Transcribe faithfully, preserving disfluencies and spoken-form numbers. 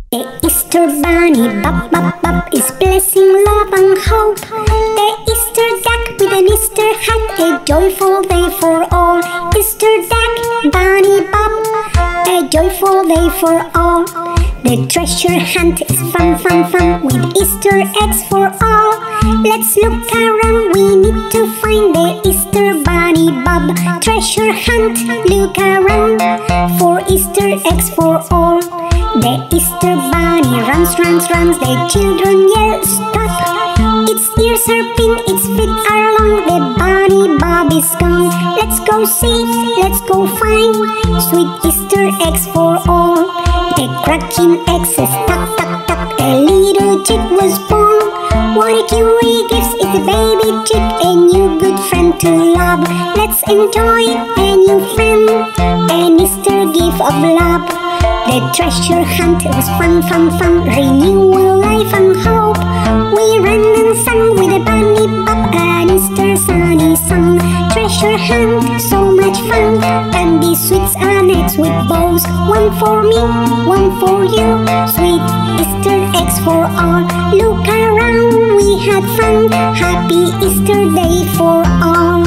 The Easter bunny, bop, bop, bop, is blessing love and hope. The Easter duck with an Easter hat, a joyful day for all. Easter duck, bunny, bop, a joyful day for all. The treasure hunt is fun, fun, fun, with Easter eggs for all. Let's look around, we need to find the Easter bunny, bob. Treasure hunt, look around, for Easter eggs for all. The Easter bunny runs, runs, runs, the children yell, stop! Its ears are pink, its feet are long, the bunny bob is gone. Let's go see, let's go find, sweet Easter eggs for all. The cracking eggs says, tuck, tuck, tuck, a little chick was born. What a cutie gives is a baby chick, a new good friend to love. Let's enjoy a new friend, an Easter gift of love. The treasure hunt was fun, fun, fun, renewal, life and hope. We ran and sang with a bunny bop, an Easter sunny song. Treasure hunt, so much fun, candy, sweets and eggs with bows. One for me, one for you, sweet Easter eggs for all. Look around, we had fun, happy Easter day for all.